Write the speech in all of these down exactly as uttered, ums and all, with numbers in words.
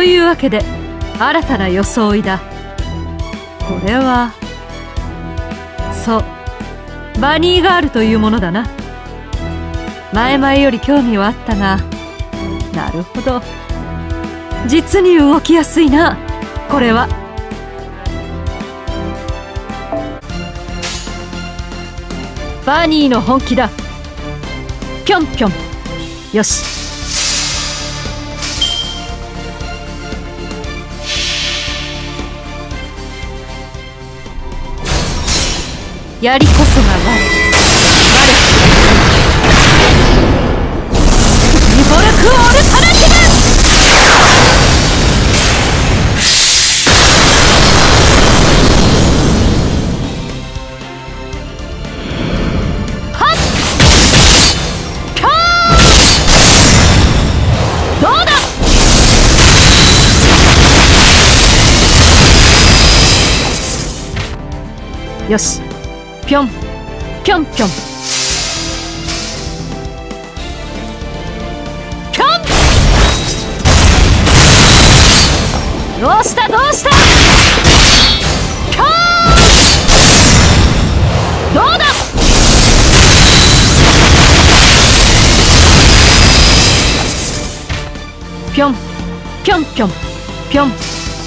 いうわけで新たな装いだ。これはそうバニーガールというものだな。前々より興味はあったが、なるほど、実に動きやすいなこれは。バニーの本気だ。ぴょんぴょん。よし。槍こそが我。我。リボルクオールタナティブ。よし、ぴょんぴょんぴょんぴょん。どうしたどうした。ぴょん。どうだ。ぴょんぴょんぴょんぴょん。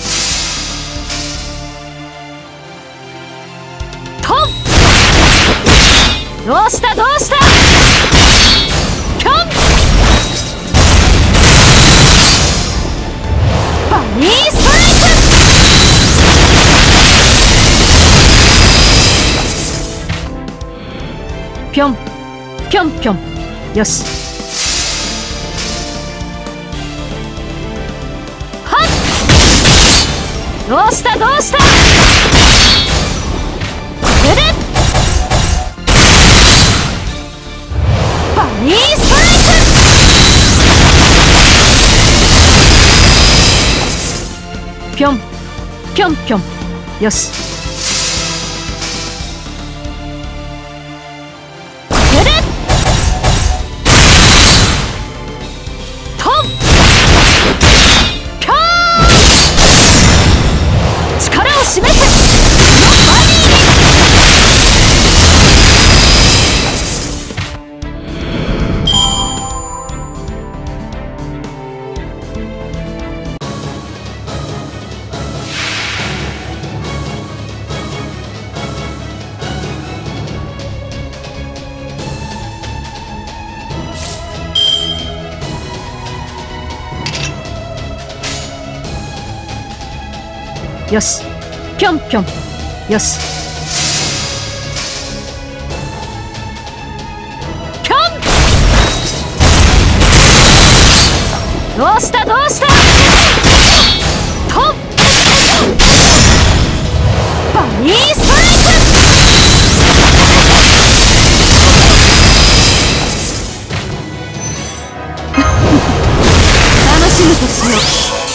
どうしたどうした。ぴょん。バニーストライク。ぴょんぴょんぴょん。よし。はっ。どうしたどうした。これでバニーストライク。ぴょんぴょんぴょん。よし。これでトン。ぴょん。力を示せ。バニー。よし。ぴょんぴょん。よし。ぴょん。どうしたどうした。トン。バニーストライク。楽しむとしよう。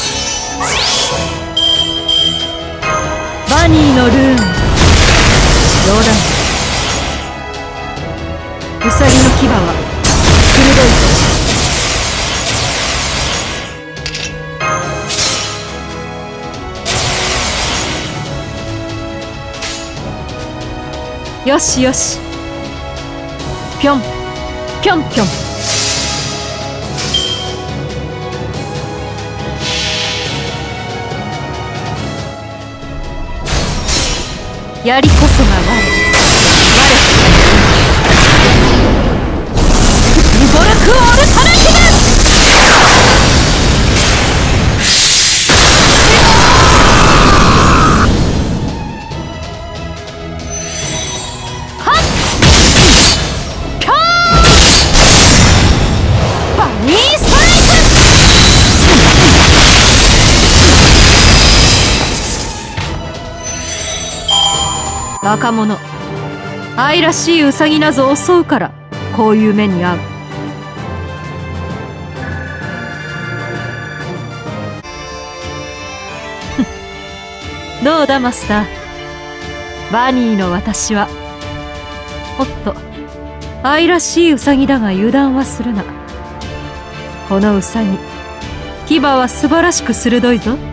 バニーのルーン。冗談。ウサギの牙は鋭いと。よしよし。ぴょんぴょんぴょん。槍こそが我。我。リボルクオールタナティブ。はっ。ぴょん。バニーストライク。若者、愛らしいウサギなぞ襲うからこういう目に遭う。どうだマスター。バニーの私はおっと愛らしいウサギだが油断はするな。このウサギ牙は素晴らしく鋭いぞ。